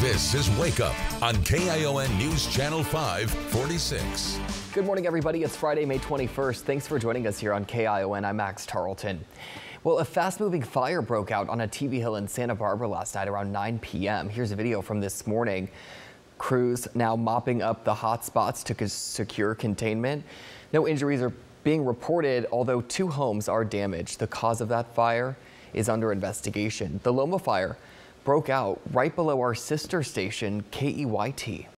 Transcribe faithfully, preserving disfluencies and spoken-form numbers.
This is Wake Up on K I O N News Channel five forty-six. Good morning, everybody. It's Friday, May twenty-first. Thanks for joining us here on K I O N. I'm Max Tarleton. Well, a fast-moving fire broke out on a T V hill in Santa Barbara last night around nine p m Here's a video from this morning. Crews now mopping up the hot spots to secure containment. No injuries are being reported, although two homes are damaged. The cause of that fire is under investigation. The Loma Fire broke out right below our sister station, K E Y T.